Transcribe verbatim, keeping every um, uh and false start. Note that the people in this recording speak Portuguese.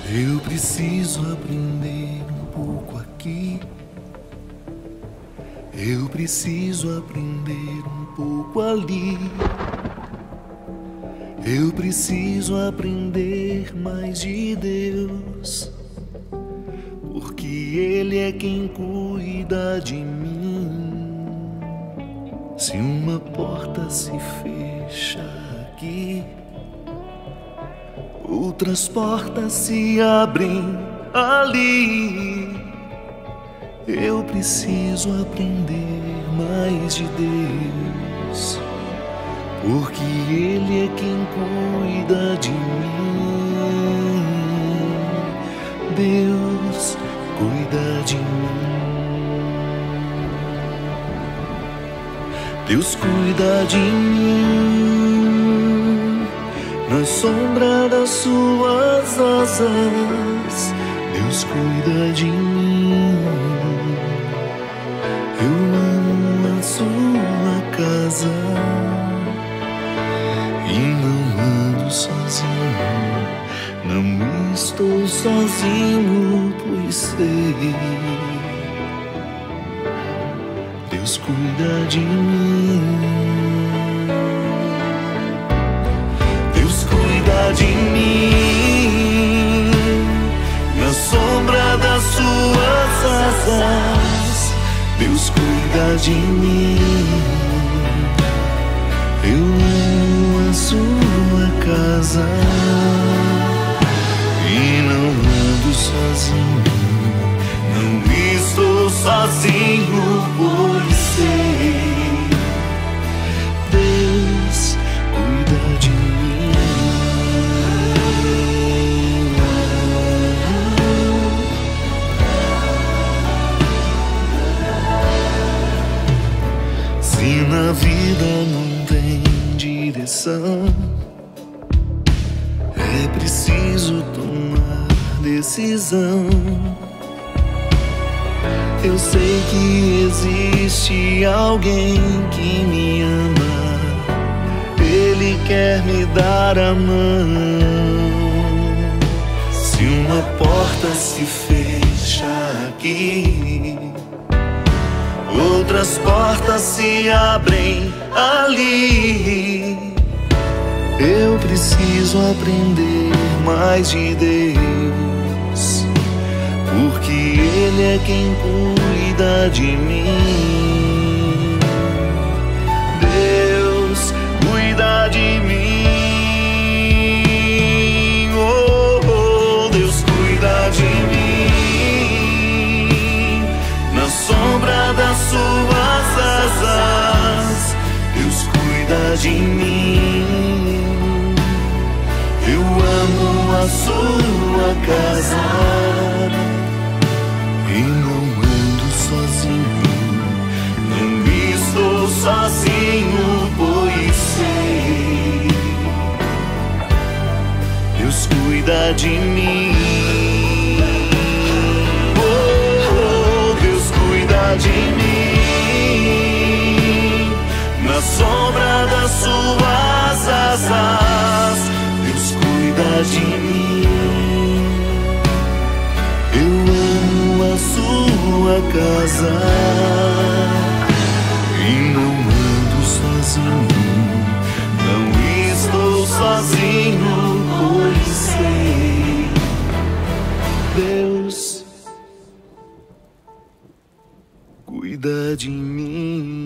Eu preciso aprender um pouco aqui. Eu preciso aprender um pouco ali. Eu preciso aprender mais de Deus, porque Ele é quem cuida de mim. Se uma porta se fecha aqui, outras portas se abrem ali. Eu preciso aprender mais de Deus, porque Ele é quem cuida de mim. Deus cuida de mim. Deus cuida de mim. Na sombra das suas asas, Deus cuida de mim. Eu amo a sua casa e não ando sozinho. Não estou sozinho, pois sei, Deus cuida de mim. Deus cuida de mim. Na sombra das suas asas, Deus cuida de mim. Eu amo a sua casa e não ando sozinho. Não estou sozinho, pois sei, Deus cuida de mim. Se na vida não tem direção, é preciso tomar decisão. Eu sei que existe alguém que me ama, Ele quer me dar a mão. Se uma porta se fecha aqui, outras portas se abrem ali. Eu preciso aprender mais de Deus, porque Ele é quem cuida de mim. Deus cuida de mim. Oh, oh, Deus cuida de mim. Na sombra das suas asas, Deus cuida de mim. Eu amo a sua casa e não ando sozinho. Não estou sozinho, pois sei, Deus cuida de mim. Oh, Deus cuida de mim. Na sombra das suas asas, Deus cuida de mim. Eu amo a sua casa e não ando sozinho. Não estou sozinho, pois sei, Deus cuida de mim.